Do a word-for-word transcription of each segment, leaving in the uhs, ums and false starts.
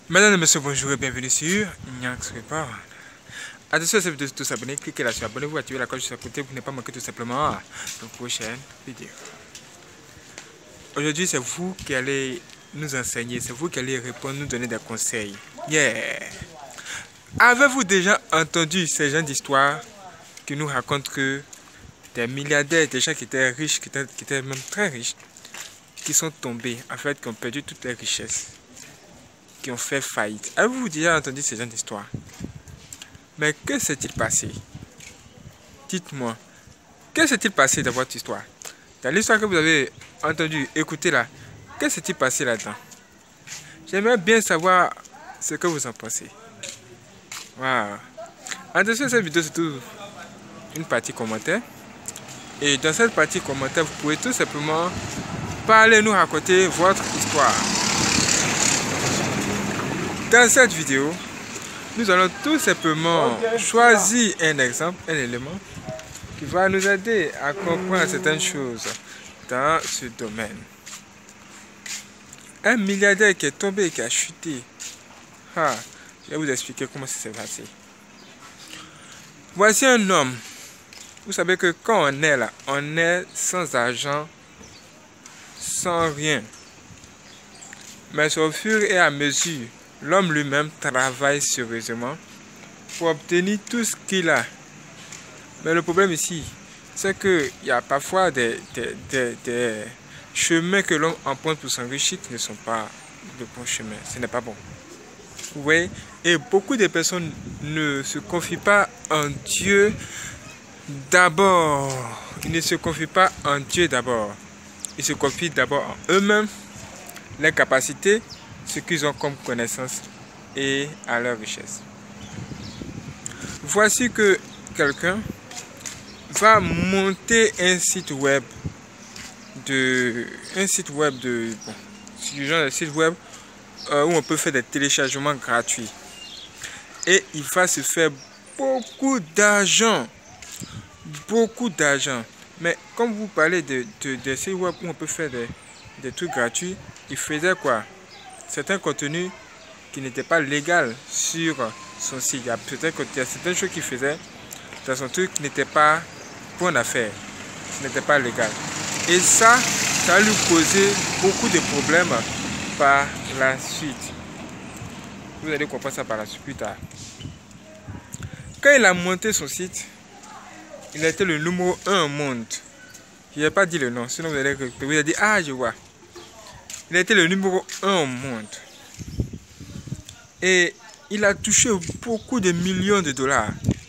Mesdames et messieurs, bonjour et bienvenue sur Nyanx Report. Attention à cette vidéo, tous abonnés, cliquez là sur abonnez-vous, activez la cloche juste à côté pour ne pas manquer tout simplement nos prochaines vidéos. Aujourd'hui, c'est vous qui allez nous enseigner, c'est vous qui allez répondre, nous donner des conseils. Yeah! Avez-vous déjà entendu ces gens d'histoire qui nous racontent que des milliardaires, des gens qui étaient riches, qui étaient, qui étaient même très riches, qui sont tombés, en fait, qui ont perdu toutes leurs richesses, qui ont fait faillite. Avez-vous déjà entendu ces gens d'histoire? Mais que s'est-il passé? Dites-moi, que s'est-il passé dans votre histoire? Dans l'histoire que vous avez entendue, écoutez là, que s'est-il passé là-dedans? J'aimerais bien savoir ce que vous en pensez. Wow. En dessous de cette vidéo, c'est tout une partie commentaire. Et dans cette partie commentaire, vous pouvez tout simplement parler, nous raconter votre histoire. Dans cette vidéo, nous allons tout simplement choisir un exemple, un élément qui va nous aider à comprendre certaines choses dans ce domaine. Un milliardaire qui est tombé et qui a chuté. Ah, je vais vous expliquer comment ça s'est passé. Voici un homme. Vous savez que quand on est là, on est sans argent, sans rien. Mais au fur et à mesure, l'homme lui-même travaille sérieusement pour obtenir tout ce qu'il a. Mais le problème ici, c'est qu'il y a parfois des, des, des, des chemins que l'homme emprunte pour s'enrichir qui ne sont pas de bons chemins. Ce n'est pas bon. Vous voyez? Et beaucoup de personnes ne se confient pas en Dieu d'abord. Ils ne se confient pas en Dieu d'abord. Ils se confient d'abord en eux-mêmes, leurs capacités, ce qu'ils ont comme connaissance et à leur richesse. Voici que quelqu'un va monter un site web de un site web de bon, du genre de site web euh, où on peut faire des téléchargements gratuits et il va se faire beaucoup d'argent, beaucoup d'argent. Mais comme vous parlez de, de, de sites web où on peut faire des, des trucs gratuits, il faisait quoi? Certains contenus qui n'étaient pas légaux sur son site. Il y a peut-être certaines choses qu'il faisait dans son truc qui n'étaient pas bonnes à faire. Ce n'était pas légal. Et ça, ça lui causait beaucoup de problèmes par la suite. Vous allez comprendre ça par la suite plus tard. Quand il a monté son site, il a été le numéro un au monde. Je n'ai pas dit le nom, sinon vous allez, vous allez dire, ah je vois. Il a été le numéro un au monde. Et il a touché beaucoup de millions de dollars.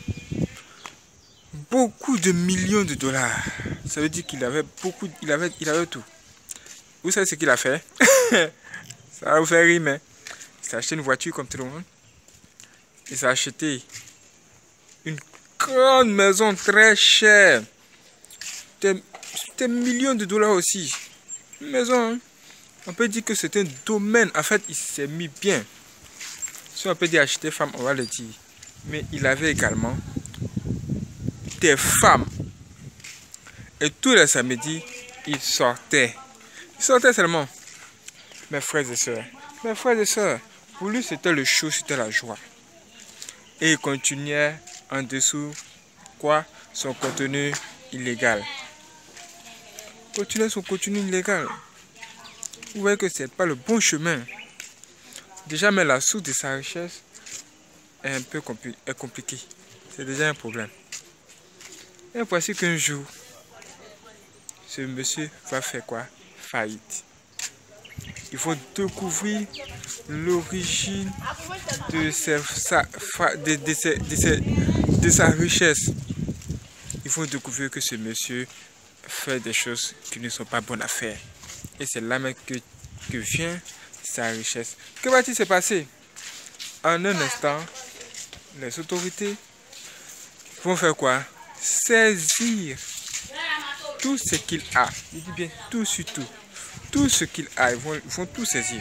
Beaucoup de millions de dollars. Ça veut dire qu'il avait beaucoup, il avait, il avait tout. Vous savez ce qu'il a fait? Ça va vous faire rire, mais il s'est acheté une voiture comme tout le monde. Il s'est acheté une grande maison très chère. Des, des millions de dollars aussi. Une maison, hein? On peut dire que c'est un domaine. En fait, il s'est mis bien. Si on peut dire acheter femme, on va le dire. Mais il avait également des femmes. Et tous les samedis, il sortait. Il sortait seulement. Mes frères et sœurs. Mes frères et sœurs. Pour lui, c'était le show, c'était la joie. Et il continuait en dessous, quoi? Son contenu illégal. Continuait son contenu illégal. Vous voyez que c'est pas le bon chemin. Déjà, mais la source de sa richesse est un peu compli est compliquée. C'est déjà un problème. Et voici qu'un jour, ce monsieur va faire quoi? Faillite. Il faut découvrir l'origine de, de, de, de, de sa richesse. Il faut découvrir que ce monsieur fait des choses qui ne sont pas bonnes à faire. Et c'est là même que, que vient sa richesse. Que va-t-il se passer? En un instant, les autorités vont faire quoi? Saisir tout ce qu'il a. Je dis bien tout sur tout. Tout ce qu'il a, ils vont, ils vont tout saisir.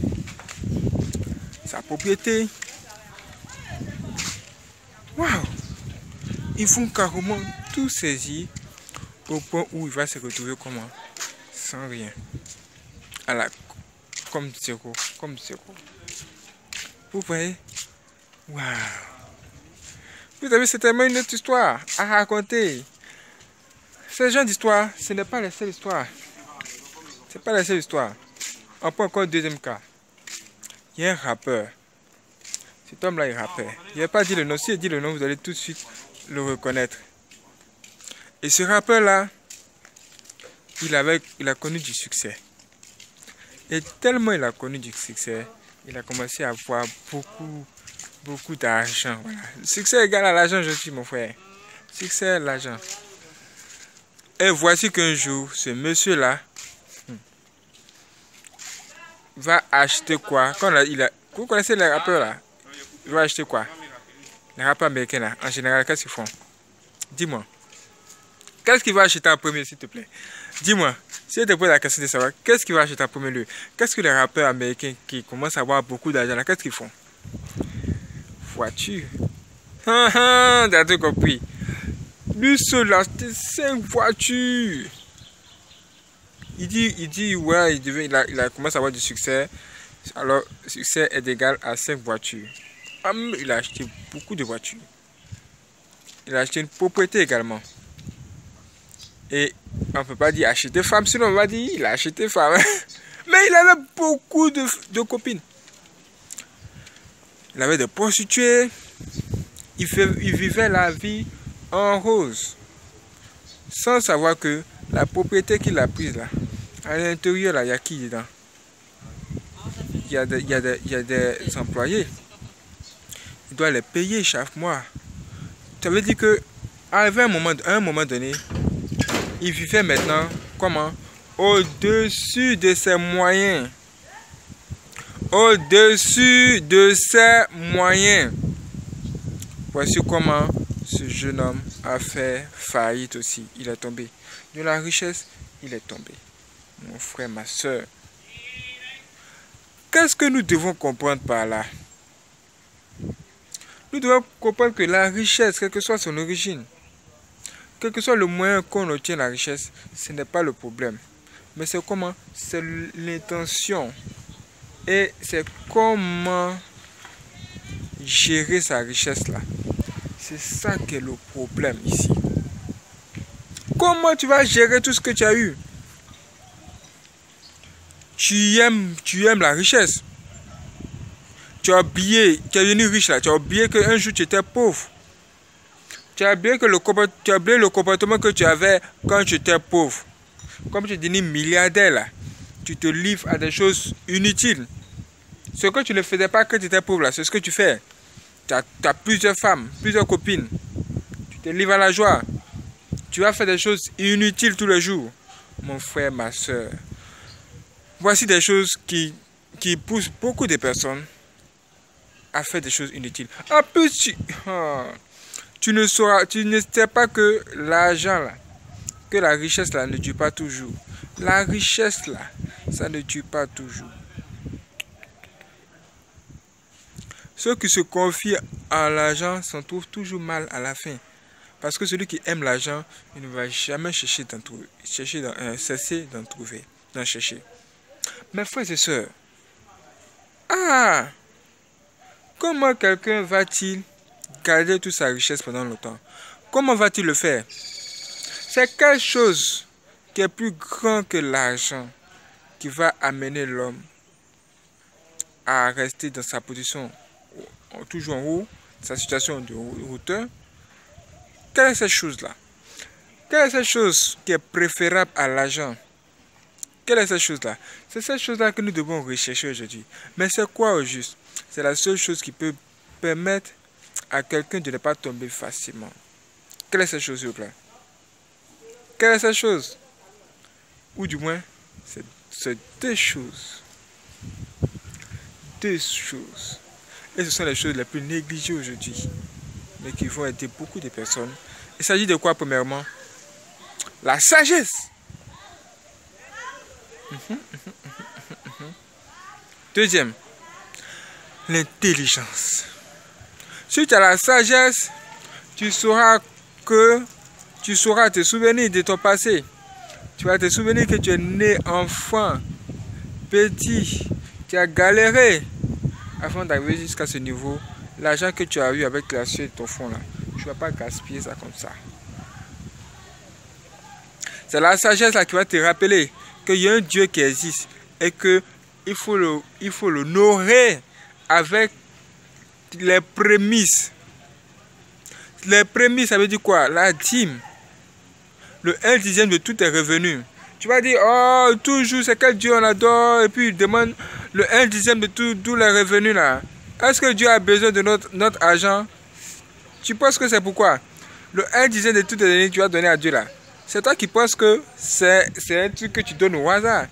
Sa propriété. Waouh! Ils vont carrément tout saisir au point où il va se retrouver comment? Sans rien. À la, comme zéro. Comme zéro. Vous voyez? Waouh! Vous avez certainement une autre histoire à raconter. Ce genre d'histoire, ce n'est pas la seule histoire. Ce n'est pas la seule histoire. On prend encore un deuxième cas. Il y a un rappeur. Cet homme-là est rappeur. Il n'a pas dit le nom. Si il dit le nom, vous allez tout de suite le reconnaître. Et ce rappeur-là, il, avait, il a connu du succès. Et tellement il a connu du succès, il a commencé à avoir beaucoup, beaucoup d'argent. Voilà. Le succès égale à l'argent, je dis, mon frère. Succès, l'argent. Et voici qu'un jour, ce monsieur-là hmm, va acheter quoi? Quand il a, vous connaissez les rappeurs là? Il va acheter quoi? Les rappeurs américains là, en général, qu'est-ce qu'ils font? Dis-moi. Qu'est-ce qu'il va acheter en premier, s'il te plaît? Dis-moi. Si je te pose la question de savoir, qu'est-ce qu'il va acheter en premier lieu? Qu'est-ce que les rappeurs américains qui commencent à avoir beaucoup d'argent là, qu'est-ce qu'ils font? Voiture. Ah ah, t'as tout compris. Lui seul a acheté cinq voitures. Il dit, il dit, ouais, il, devait, il, a, il a commencé à avoir du succès. Alors, succès est égal à cinq voitures. Hum, il a acheté beaucoup de voitures. Il a acheté une propriété également. Et on ne peut pas dire acheter femme, sinon on va dire il a acheté femme. Mais il avait beaucoup de, de copines. Il avait des prostituées. Il, fait, il vivait la vie en rose. Sans savoir que la propriété qu'il a prise là, à l'intérieur là, il y a qui dedans? Il y a des, il y a des, il y a des employés. Il doit les payer chaque mois. Ça veut dire que à un moment, à un moment donné, il vivait maintenant comment? Au-dessus de ses moyens. Au-dessus de ses moyens. Voici comment ce jeune homme a fait faillite aussi. Il est tombé. De la richesse, il est tombé. Mon frère, ma soeur. Qu'est-ce que nous devons comprendre par là? Nous devons comprendre que la richesse, quelle que soit son origine, quel que soit le moyen qu'on obtient la richesse, ce n'est pas le problème. Mais c'est comment? C'est l'intention. Et c'est comment gérer sa richesse là. C'est ça qui est le problème ici. Comment tu vas gérer tout ce que tu as eu? Tu aimes, tu aimes la richesse. Tu as oublié, tu es devenu riche là. Tu as oublié qu'un jour tu étais pauvre. Tu as oublié, que le, tu as oublié le comportement que tu avais quand tu étais pauvre. Comme tu es devenu milliardaire là, tu te livres à des choses inutiles. Ce que tu ne faisais pas quand tu étais pauvre là, c'est ce que tu fais. Tu as, tu as plusieurs femmes, plusieurs copines. Tu te livres à la joie. Tu vas faire des choses inutiles tous les jours. Mon frère, ma soeur. Voici des choses qui, qui poussent beaucoup de personnes à faire des choses inutiles. En plus, tu, oh, tu ne sauras, tu ne sais pas que l'argent là, que la richesse là ne dure pas toujours. La richesse là, ça ne dure pas toujours. Ceux qui se confient à l'argent s'en trouvent toujours mal à la fin. Parce que celui qui aime l'argent, il ne va jamais chercher d'en trouver, chercher d'en, euh, cesser d'en trouver, d'en chercher. Mes frères et sœurs, ah, comment quelqu'un va-t-il garder toute sa richesse pendant longtemps? Comment va-t-il le faire? C'est quelque chose qui est plus grand que l'argent qui va amener l'homme à rester dans sa position toujours en haut, sa situation de hauteur. Quelle est cette chose-là? Quelle est cette chose qui est préférable à l'argent? Quelle est cette chose-là? C'est cette chose-là que nous devons rechercher aujourd'hui. Mais c'est quoi au juste? C'est la seule chose qui peut permettre à quelqu'un de ne pas tomber facilement. Quelle est cette chose, s'il vous plaît? Quelle est cette chose? Ou du moins, c'est deux choses. Deux choses. Et ce sont les choses les plus négligées aujourd'hui, mais qui vont aider beaucoup de personnes. Il s'agit de quoi, premièrement? La sagesse. Mmh, mmh, mmh, mmh. Deuxième, l'intelligence. Si tu as la sagesse, tu sauras que tu sauras te souvenir de ton passé. Tu vas te souvenir que tu es né enfant, petit, tu as galéré avant d'arriver jusqu'à ce niveau, l'argent que tu as eu avec la suite de ton fonds là, tu ne vas pas gaspiller ça comme ça. C'est la sagesse là qui va te rappeler qu'il y a un Dieu qui existe et que il faut le, il faut l'honorer avec les prémices. Les prémices, ça veut dire quoi? La dîme. Le un dixième de tous tes revenus. Tu vas dire, oh, toujours, c'est quel Dieu on adore, et puis il demande le un dixième de tous les revenus là. Est-ce que Dieu a besoin de notre, notre argent? Tu penses que c'est pourquoi? Le un dixième de toutes tes revenus que tu vas donner à Dieu là. C'est toi qui penses que c'est un truc que tu donnes au hasard.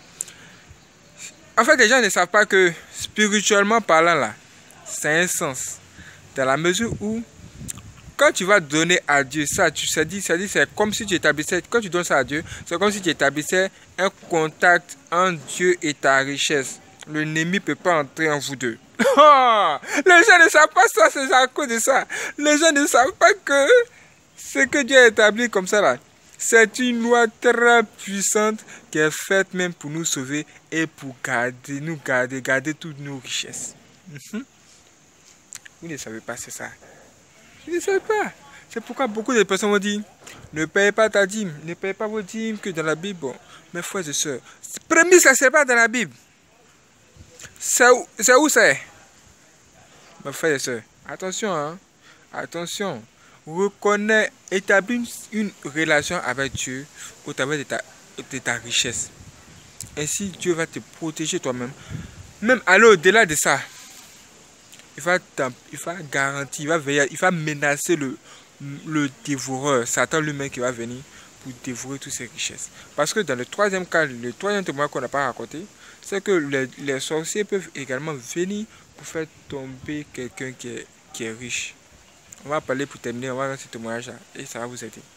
En fait, les gens ne savent pas que spirituellement parlant là, c'est un sens. Dans la mesure où, quand tu vas donner à Dieu ça, tu sais dit, ça dit, c'est comme si tu établissais, quand tu donnes ça à Dieu, c'est comme si tu établissais un contact entre Dieu et ta richesse. L'ennemi ne peut pas entrer en vous deux. Les gens ne savent pas ça, c'est à cause de ça. Les gens ne savent pas que ce que Dieu a établi comme ça là, c'est une loi très puissante qui est faite même pour nous sauver et pour garder, nous garder, garder toutes nos richesses. Mm-hmm. Vous ne savez pas, c'est ça. Vous ne savez pas. C'est pourquoi beaucoup de personnes vont dire, ne payez pas ta dîme, ne payez pas vos dîmes que dans la Bible. Bon, mes frères et sœurs, prémisse, ça c'est pas dans la Bible. C'est où c'est? Où c'est? Mes frères et sœurs, attention, hein. Attention. Reconnais, établis une relation avec Dieu au travers de ta, de ta richesse. Ainsi, Dieu va te protéger toi-même. Même aller au-delà de ça, il va, il va garantir, il va veiller, il va menacer le, le dévoreur, Satan lui-même qui va venir pour dévorer toutes ses richesses. Parce que dans le troisième cas, le troisième témoin qu'on n'a pas raconté, c'est que les, les sorciers peuvent également venir pour faire tomber quelqu'un qui est, qui est riche. On va parler pour terminer, on va voir ce témoignage-là et ça va vous aider.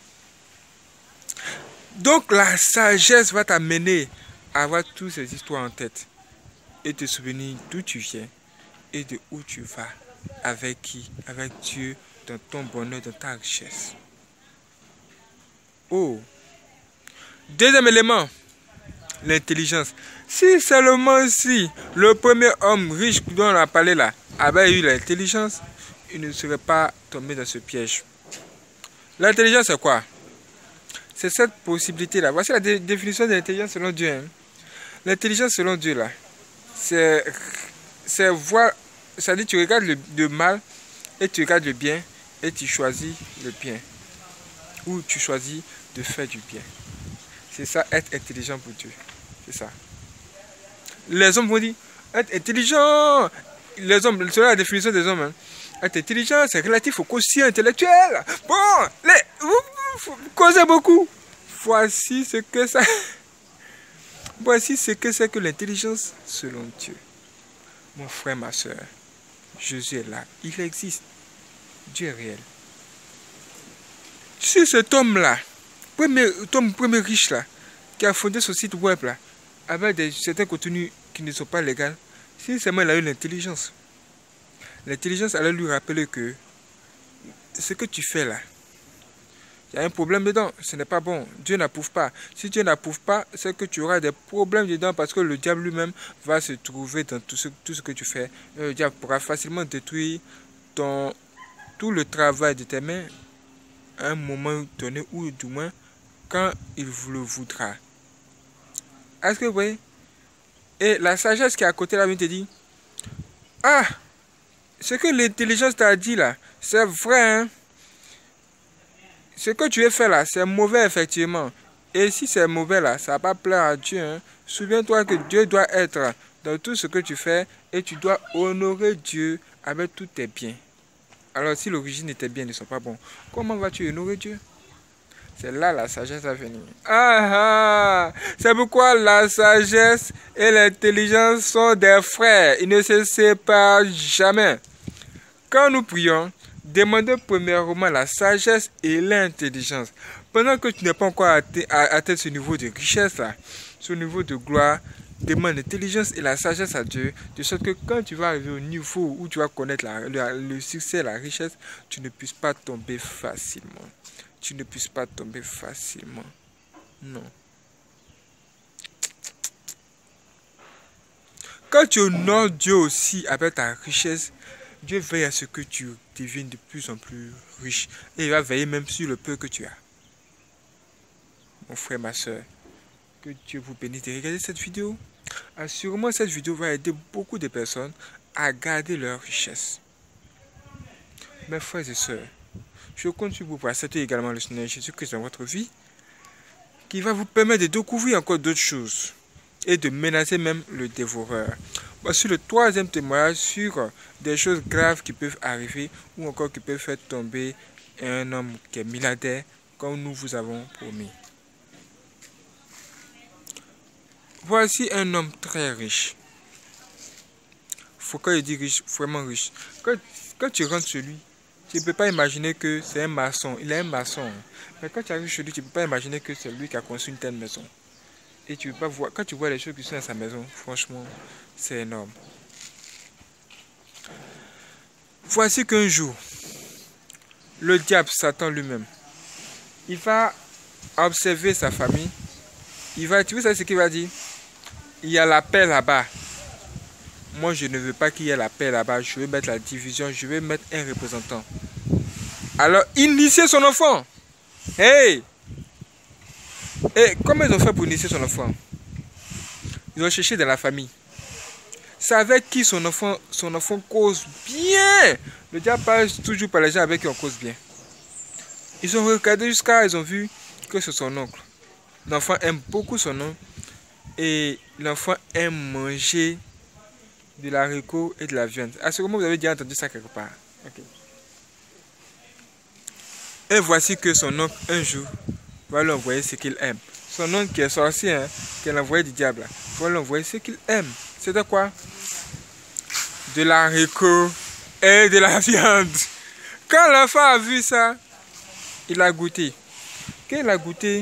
Donc la sagesse va t'amener à avoir toutes ces histoires en tête et te souvenir d'où tu viens et de où tu vas, avec qui, avec Dieu, dans ton bonheur, dans ta richesse. Oh! Deuxième élément, l'intelligence. Si seulement si le premier homme riche dont on a parlé là avait eu l'intelligence, il ne serait pas tombé dans ce piège. L'intelligence, c'est quoi? C'est cette possibilité-là. Voici la dé définition de l'intelligence selon Dieu. Hein. L'intelligence selon Dieu, là, c'est voir, c'est-à-dire tu regardes le, le mal et tu regardes le bien et tu choisis le bien. Ou tu choisis de faire du bien. C'est ça, être intelligent pour Dieu. C'est ça. Les hommes vont dire, être intelligent. Les hommes, selon la définition des hommes, hein, être intelligent, c'est relatif au quotient intellectuel. Bon, les, vous, vous, vous causez beaucoup. Voici ce que ça. Voici ce que c'est que l'intelligence selon Dieu. Mon frère, ma soeur, Jésus est là. Il existe. Dieu est réel. Si cet homme-là, premier, homme premier riche là, qui a fondé ce site web là, avec des, certains contenus qui ne sont pas légaux, si seulement il a eu l'intelligence, l'intelligence allait lui rappeler que ce que tu fais là, il y a un problème dedans, ce n'est pas bon, Dieu n'approuve pas. Si Dieu n'approuve pas, c'est que tu auras des problèmes dedans parce que le diable lui-même va se trouver dans tout ce, tout ce que tu fais. Le diable pourra facilement détruire ton, tout le travail de tes mains à un moment donné ou du moins quand il le voudra. Est-ce que vous voyez? Et la sagesse qui est à côté là vient te dire, ah, ce que l'intelligence t'a dit là, c'est vrai, hein? Ce que tu veux faire là, c'est mauvais effectivement. Et si c'est mauvais là, ça va pas plaire à Dieu. Hein? Souviens-toi que Dieu doit être dans tout ce que tu fais et tu dois honorer Dieu avec tous tes biens. Alors si l'origine de tes biens ne sont pas bons, comment vas-tu honorer Dieu? C'est là la sagesse à venir. Ah ah! C'est pourquoi la sagesse et l'intelligence sont des frères. Ils ne se séparent jamais. Quand nous prions, demandez premièrement la sagesse et l'intelligence. Pendant que tu n'es pas encore atteint, atteint ce niveau de richesse, là, ce niveau de gloire, demande l'intelligence et la sagesse à Dieu, de sorte que quand tu vas arriver au niveau où tu vas connaître la, le, le succès, la richesse, tu ne puisses pas tomber facilement. Tu ne puisses pas tomber facilement. Non. Quand tu honores Dieu aussi avec ta richesse, Dieu veille à ce que tu deviennes de plus en plus riche. Et il va veiller même sur le peu que tu as. Mon frère, ma soeur, que Dieu vous bénisse de regarder cette vidéo. Assurément, cette vidéo va aider beaucoup de personnes à garder leur richesse. Mes frères et sœurs, je compte sur vous pour accepter également le Seigneur Jésus-Christ dans votre vie, qui va vous permettre de découvrir encore d'autres choses et de menacer même le dévoreur. Voici le troisième témoignage sur des choses graves qui peuvent arriver ou encore qui peuvent faire tomber un homme qui est milliardaire comme nous vous avons promis. Voici un homme très riche. Faut quand il dit riche, vraiment riche. Quand, quand tu rentres chez lui, tu ne peux pas imaginer que c'est un maçon. Il est un maçon. Mais quand tu arrives chez lui, tu ne peux pas imaginer que c'est lui qui a construit une telle maison. Et tu peux pas voir, quand tu vois les choses qui sont dans sa maison, franchement, c'est énorme. Voici qu'un jour, le diable, Satan lui-même, il va observer sa famille. Il va, tu sais ce qu'il va dire? Il y a la paix là-bas. Moi, je ne veux pas qu'il y ait la paix là-bas. Je vais mettre la division. Je vais mettre un représentant. Alors, initier son enfant. Hey! Et comment ils ont fait pour initier son enfant? Ils ont cherché dans la famille. C'est avec qui son enfant, son enfant cause bien. Le diable passe toujours par les gens avec qui on cause bien. Ils ont regardé jusqu'à, ils ont vu que c'est son oncle. L'enfant aime beaucoup son oncle. Et l'enfant aime manger de l'haricot et de la viande. Assurément, vous avez déjà entendu ça quelque part. Okay. Et voici que son oncle, un jour, va lui envoyer ce qu'il aime. Son oncle qui est sorcier, hein, qui est envoyé du diable, va lui envoyer ce qu'il aime. C'était quoi? De l'haricot et de la viande. Quand l'enfant a vu ça, il a goûté. Quand il a goûté,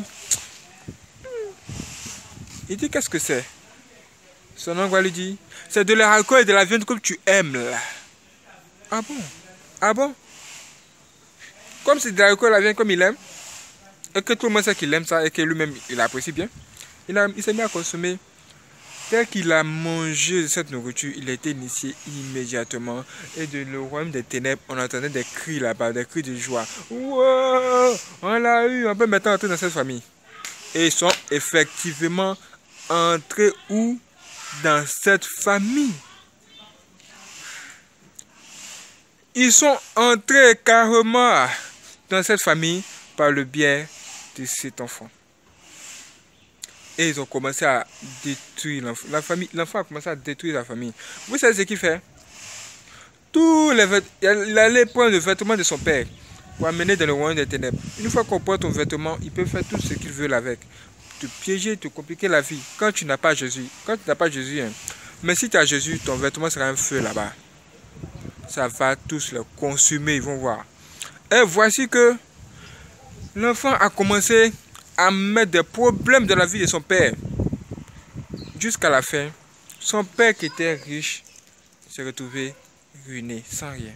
il dit qu'est-ce que c'est? Son oncle va lui dire, c'est de l'haricot et de la viande comme tu aimes là. Ah bon? Ah bon? Comme c'est de l'haricot et de la viande comme il aime, et que tout le monde sait qu'il aime ça et que lui-même il apprécie bien, il, a, il s'est mis à consommer. Dès qu'il a mangé cette nourriture, il a été initié immédiatement. Et de le royaume des ténèbres, on entendait des cris là-bas, des cris de joie. Wow, on l'a eu, on peut maintenant entrer dans cette famille. Et ils sont effectivement entrés où? Dans cette famille. Ils sont entrés carrément dans cette famille par le biais de cet enfant. Et ils ont commencé à détruire l'enfant. La famille, l'enfant a commencé à détruire la famille. Vous savez ce qu'il fait? Tous les vêtements, il allait prendre le vêtement de son père pour amener dans le royaume des ténèbres. Une fois qu'on prend ton vêtement, il peut faire tout ce qu'il veut avec. Te piéger, te compliquer la vie. Quand tu n'as pas Jésus, quand tu n'as pas Jésus, hein, mais si tu as Jésus, ton vêtement sera un feu là-bas. Ça va tous le consumer, ils vont voir. Et voici que l'enfant a commencé à mettre des problèmes dans la vie de son père. Jusqu'à la fin, son père qui était riche s'est retrouvé ruiné, sans rien.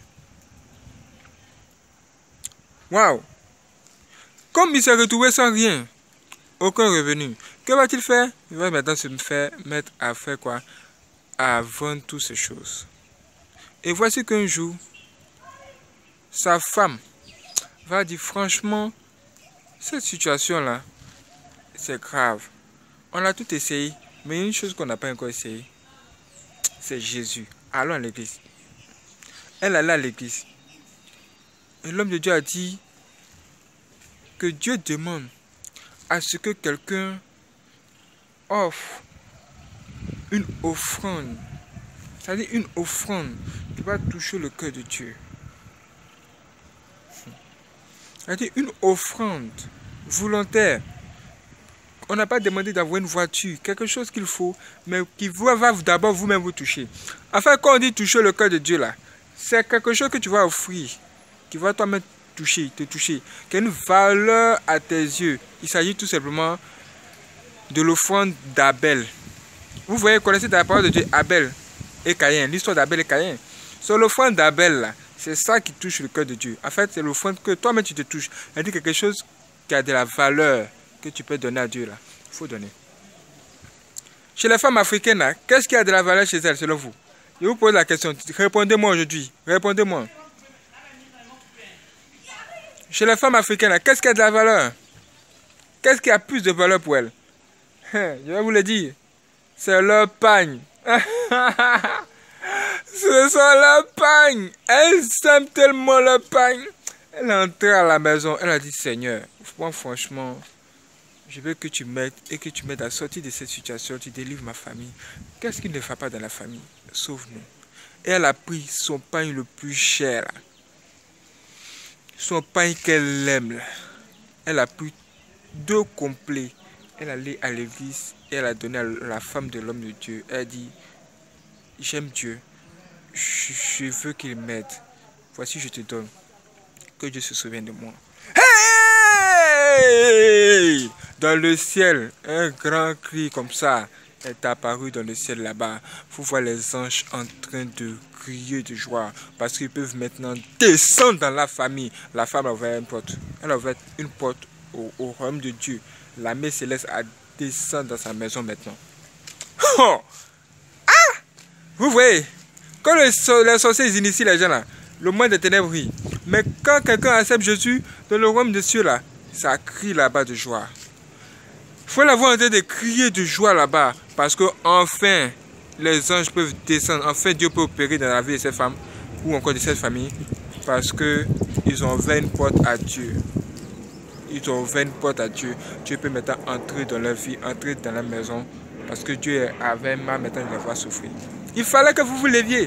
Waouh! Comme il s'est retrouvé sans rien, aucun revenu, que va-t-il faire? Il va maintenant se faire mettre à faire quoi? À vendre toutes ces choses. Et voici qu'un jour, sa femme va dire franchement, cette situation-là, c'est grave. On a tout essayé, mais une chose qu'on n'a pas encore essayé, c'est Jésus. Allons à l'église. Elle allait à l'église. Et l'homme de Dieu a dit que Dieu demande à ce que quelqu'un offre une offrande. C'est-à-dire une offrande qui va toucher le cœur de Dieu. C'est-à-dire une offrande volontaire. On n'a pas demandé d'avoir une voiture, quelque chose qu'il faut, mais qui va d'abord vous-même vous toucher. Enfin, quand on dit toucher le cœur de Dieu là, c'est quelque chose que tu vas offrir, qui va toi-même toucher, te toucher, qui a une valeur à tes yeux. Il s'agit tout simplement de l'offrande d'Abel. Vous voyez, connaissez la parole de Dieu, Abel et Caïn, l'histoire d'Abel et Caïn. C'est l'offrande d'Abel là, c'est ça qui touche le cœur de Dieu. En fait, c'est l'offrande que toi-même tu te touches. C'est-à-dire quelque chose qui a de la valeur que tu peux donner à Dieu là. Il faut donner. Chez les femmes africaines, qu'est-ce qui a de la valeur chez elles, selon vous? Je vous pose la question. Répondez-moi aujourd'hui. Répondez-moi. Chez les femmes africaines, qu'est-ce qui a de la valeur? Qu'est-ce qui a plus de valeur pour elles? Je vais vous le dire. C'est leur pagne. Ce sont leurs pagnes. Elles aiment tellement leur pagne. Elle est entrée à la maison. Elle a dit, Seigneur, moi franchement, je veux que tu m'aides et que tu m'aides à sortir de cette situation. Tu délivres ma famille. Qu'est-ce qui ne va pas dans la famille? Sauve-nous. Et elle a pris son pagne le plus cher. Là. Son pagne qu'elle aime. Là. Elle a pris deux complets. Elle allait à l'église et elle a donné à la femme de l'homme de Dieu. Elle a dit, j'aime Dieu. Je, je veux qu'il m'aide. Voici, je te donne. Que Dieu se souvienne de moi. Hey! Dans le ciel, un grand cri comme ça est apparu dans le ciel là-bas. Vous voyez les anges en train de crier de joie parce qu'ils peuvent maintenant descendre dans la famille. La femme a ouvert une porte. Elle a ouvert une porte au, au royaume de Dieu. L'armée céleste a descendu dans sa maison maintenant. Oh! Ah! Vous voyez, quand les, les sorciers initient les gens là, le monde des ténèbres rit. Mais quand quelqu'un accepte Jésus dans le royaume de Dieu là, ça crie là-bas de joie. Il faut l'avoir en train de crier de joie là-bas. Parce que enfin, les anges peuvent descendre. Enfin, Dieu peut opérer dans la vie de cette femme ou encore de cette famille. Parce que ils ont ouvert une porte à Dieu. Ils ont ouvert une porte à Dieu. Dieu peut maintenant entrer dans leur vie, entrer dans la maison. Parce que Dieu avait mal maintenant de les voir souffrir. Il fallait que vous vous leviez.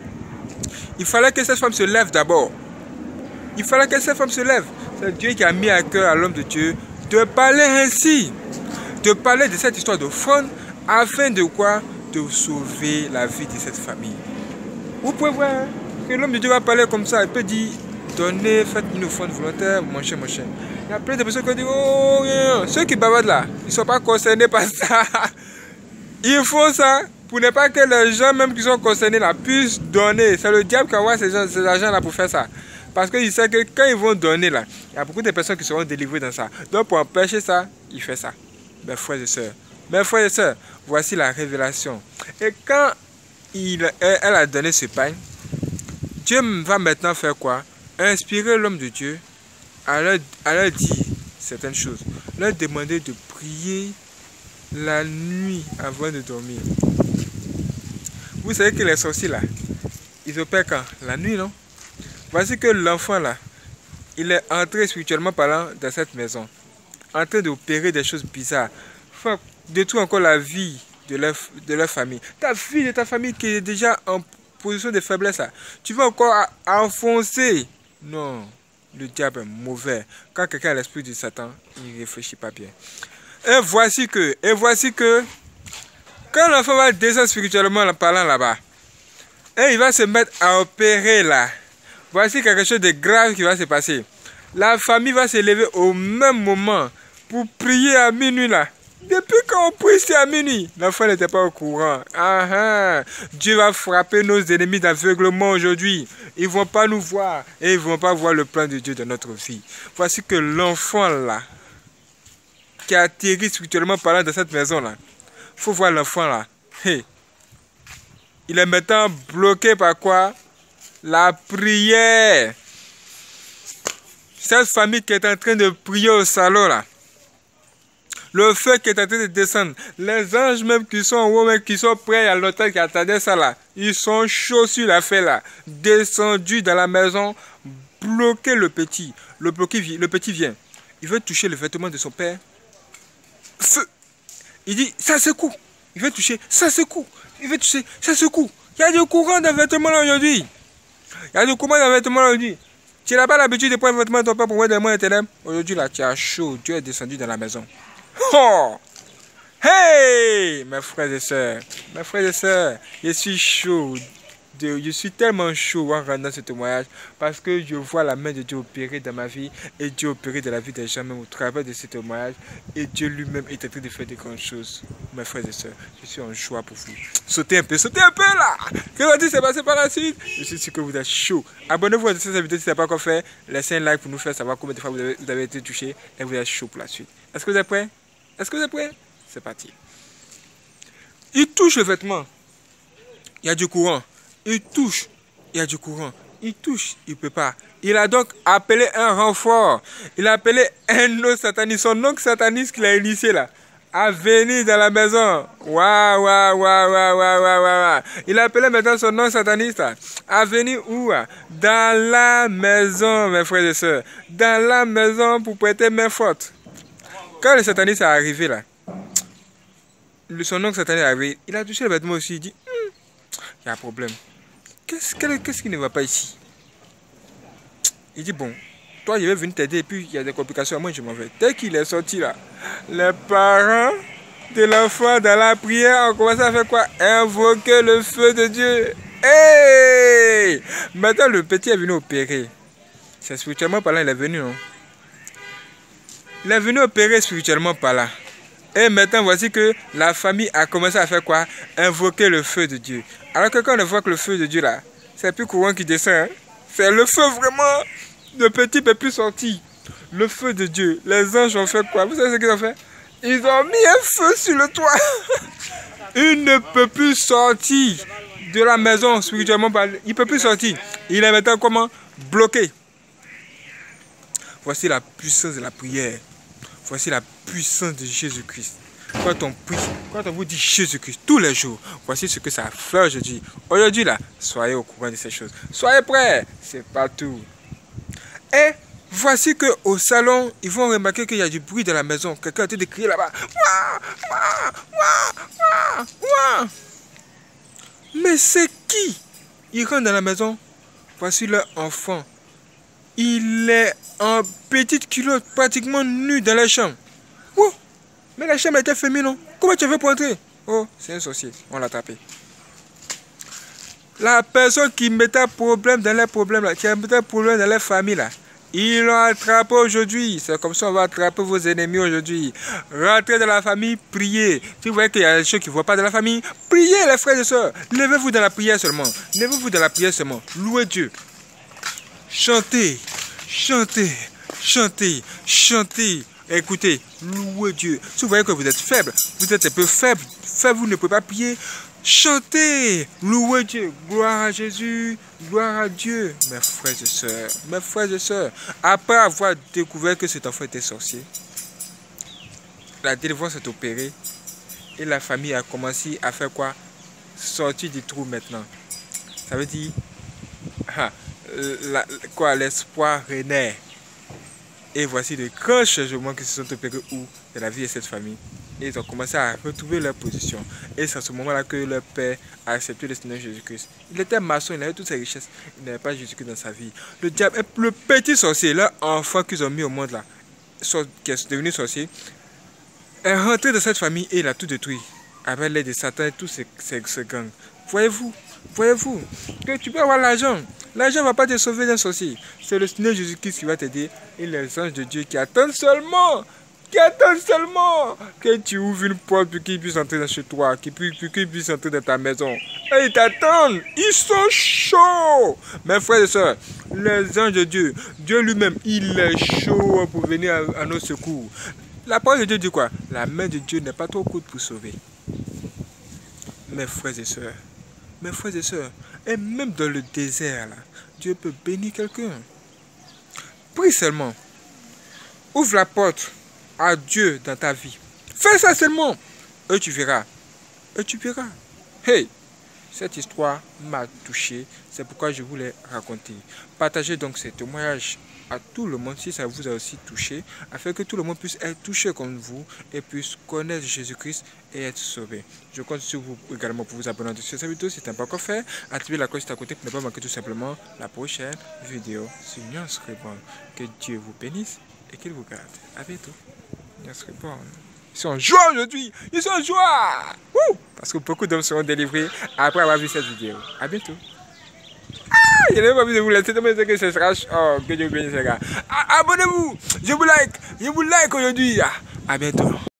Il fallait que cette femme se lève d'abord. Il fallait que cette femme se lève. C'est Dieu qui a mis à cœur à l'homme de Dieu de parler ainsi. De parler de cette histoire d'offrande afin de quoi? De sauver la vie de cette famille. Vous pouvez voir hein, que l'homme de Dieu va parler comme ça. Il peut dire, donnez, faites une offrande volontaire, mon cher, mon cher. Il y a plein de personnes qui disent, oh, yeah. Ceux qui bavardent là, ils ne sont pas concernés par ça. Ils font ça pour ne pas que les gens même qui sont concernés là puissent donner. C'est le diable qui envoie ces, gens, ces agents là pour faire ça. Parce qu'il sait que quand ils vont donner là, il y a beaucoup de personnes qui seront délivrées dans ça. Donc pour empêcher ça, il fait ça. Mes frères et sœurs, mes frères et sœurs, voici la révélation. Et quand il, elle a donné ce pain, Dieu va maintenant faire quoi? Inspirer l'homme de Dieu à leur, à leur dire certaines choses. Leur demander de prier la nuit avant de dormir. Vous savez que les sorciers là, ils opèrent quand? La nuit, non? Voici que l'enfant là, il est entré spirituellement parlant dans cette maison, en train d'opérer des choses bizarres, enfin, détruire encore la vie de leur, de leur famille. Ta vie de ta famille qui est déjà en position de faiblesse là, tu vas encore enfoncer. Non, le diable est mauvais. Quand quelqu'un a l'esprit de Satan, il ne réfléchit pas bien. Et voici que, et voici que, quand l'enfant va descendre spirituellement en parlant là-bas, et il va se mettre à opérer là, voici quelque chose de grave qui va se passer. La famille va se lever au même moment pour prier à minuit là. Depuis qu'on prie, c'est à minuit. L'enfant n'était pas au courant. Ah, ah. Dieu va frapper nos ennemis d'aveuglement aujourd'hui. Ils ne vont pas nous voir et ils ne vont pas voir le plan de Dieu dans notre vie. Voici que l'enfant là, qui a atterri spirituellement parlant dans cette maison là, il faut voir l'enfant là. Hey. Il est maintenant bloqué par quoi? La prière. Cette famille qui est en train de prier au salon là. Le feu qui est en train de descendre. Les anges même qui sont en haut, même qui sont prêts à l'hôtel qui attendaient ça là. Ils sont chauds sur l'affaire là. Descendus dans la maison. Bloquer le petit. Le, bloqué, le petit vient. Il veut toucher le vêtement de son père. Feu. Il dit, ça secoue. Il veut toucher, ça secoue. Il veut toucher, ça secoue. Il y a du courant dans le vêtement là aujourd'hui. Il y a du courant dans le vêtement là aujourd'hui. Tu n'as pas l'habitude de prendre le vêtement de ton père pour voir des mois éternels. Aujourd'hui là, tu as chaud. Dieu est descendu dans la maison. Oh! Hey! Mes frères et sœurs, mes frères et sœurs, je suis chaud. De, je suis tellement chaud en rendant ce témoignage parce que je vois la main de Dieu opérer dans ma vie et Dieu opérer dans la vie des gens même au travers de ce témoignage et Dieu lui-même est en train de faire de grandes choses. Mes frères et sœurs, je suis en joie pour vous. Sautez un peu, sautez un peu là! Que va-t-il se passer par la suite? Je suis sûr que vous êtes chaud. Abonnez-vous à cette vidéo si ce n'est pas encore fait. Laissez un like pour nous faire savoir combien de fois vous avez, vous avez été touché et vous êtes chaud pour la suite. Est-ce que vous êtes prêts? Est-ce que vous êtes prêts? C'est parti. Il touche le vêtement. Il y a du courant. Il touche. Il y a du courant. Il touche. Il ne peut pas. Il a donc appelé un renfort. Il a appelé un autre sataniste. Son oncle sataniste qu'il a initié là. À venir dans la maison. Waouh, waouh, waouh, waouh, waouh, waouh, waouh. Il a appelé maintenant son oncle sataniste à venir où? Dans la maison, mes frères et sœurs. Dans la maison pour prêter main forte. Quand le sataniste est arrivé là, son oncle sataniste est arrivé, il a touché le vêtement aussi. Il dit, hm, il y a un problème. Qu'est-ce qu'est-ce qui ne va pas ici? Il dit, bon, toi, je vais venir t'aider et puis il y a des complications. Moi, je m'en vais. Dès qu'il est sorti là, les parents de l'enfant dans la prière ont commencé à faire quoi? Invoquer le feu de Dieu. Hey! Maintenant, le petit est venu opérer. C'est spirituellement parlant, il est venu, non? Il est venu opérer spirituellement par là. Et maintenant, voici que la famille a commencé à faire quoi? Invoquer le feu de Dieu. Alors que quand on invoque le feu de Dieu là, c'est plus courant qui descend. Hein? C'est le feu vraiment. Le petit ne peut plus sortir. Le feu de Dieu. Les anges ont fait quoi? Vous savez ce qu'ils ont fait? Ils ont mis un feu sur le toit. Il ne peut plus sortir de la maison spirituellement parlant. Il ne peut plus sortir. Il est maintenant comment? Bloqué. Voici la puissance de la prière. Voici la puissance de Jésus-Christ. Quand on prie, quand on vous dit Jésus-Christ tous les jours, voici ce que ça fait aujourd'hui. Aujourd'hui là, soyez au courant de ces choses. Soyez prêts, c'est partout. Et voici qu'au salon, ils vont remarquer qu'il y a du bruit dans la maison. Quelqu'un a été de crier là-bas. Mais c'est qui? Ils rentrent dans la maison. Voici leur enfant. Il est en petite culotte, pratiquement nu dans la chambre. Oh, mais la chambre était fermée, non? Comment tu veux pour entrer? Oh, c'est un sorcier. On l'a attrapé. La personne qui mettait problème dans les problèmes, là, qui mettait problème dans les familles, là, ils l'ont attrapé aujourd'hui. C'est comme ça qu'on va attraper vos ennemis aujourd'hui. Rentrez dans la famille, priez. Si vous voyez qu'il y a des choses qui ne vont pas dans la famille, priez les frères et sœurs. Levez-vous dans la prière seulement. Levez-vous dans la prière seulement. Louez Dieu. Chantez, chantez, chantez, chantez. Écoutez, louez Dieu. Si vous voyez que vous êtes faible, vous êtes un peu faible, faible, vous ne pouvez pas prier, chantez, louez Dieu. Gloire à Jésus, gloire à Dieu. Mes frères et sœurs, mes frères et sœurs, après avoir découvert que cet enfant était sorcier, la délivrance est opérée et la famille a commencé à faire quoi? Sortir du trou maintenant. Ça veut dire, ah, La, quoi, l'espoir renaît. Et voici de grands changements qui se sont opérés où de la vie de cette famille. Et ils ont commencé à retrouver leur position. Et c'est à ce moment-là que leur père a accepté le Seigneur Jésus-Christ. Il était maçon, il avait toutes ses richesses. Il n'avait pas Jésus-Christ dans sa vie. Le diable, le petit sorcier, leur enfant qu'ils ont mis au monde là, qui est devenu sorcier, est rentré dans cette famille et il a tout détruit. Avec l'aide de Satan et tous ces, ces, ces gangs. Voyez-vous, voyez-vous, que tu peux avoir l'argent. L'argent ne va pas te sauver d'un sorcier. C'est le Seigneur Jésus-Christ qui va t'aider. Et les anges de Dieu qui attendent seulement, qui attendent seulement que tu ouvres une porte pour qu'ils puissent entrer dans chez toi, qu'ils puissent entrer dans ta maison. Et ils t'attendent. Ils sont chauds. Mes frères et sœurs, les anges de Dieu, Dieu lui-même, il est chaud pour venir à, à nos secours. La parole de Dieu dit quoi? La main de Dieu n'est pas trop courte pour sauver. Mes frères et sœurs, mes frères et sœurs, et même dans le désert, là, Dieu peut bénir quelqu'un. Prie seulement. Ouvre la porte à Dieu dans ta vie. Fais ça seulement. Et tu verras. Et tu verras. Hey, cette histoire m'a touché. C'est pourquoi je voulais raconter. Partagez donc ce témoignage à tout le monde si ça vous a aussi touché, afin que tout le monde puisse être touché comme vous et puisse connaître Jésus-Christ et être sauvé. Je compte sur vous également pour vous abonner à cette vidéo si ce n'est pas encore fait. Activez la cloche à côté pour ne pas manquer tout simplement la prochaine vidéo sur Nuance Reborn. Que Dieu vous bénisse et qu'il vous garde. A bientôt. Nuance Reborn. Ils sont en joie aujourd'hui. Ils sont en joie. Wouh! Parce que beaucoup d'hommes seront délivrés après avoir vu cette vidéo. A bientôt. Ah, je n'ai pas envie de vous laisser, mais c'est que ce sera... Oh, que Dieu bénisse les gars. Ah, abonnez-vous. Je vous like. Je vous like aujourd'hui. Ah, à bientôt.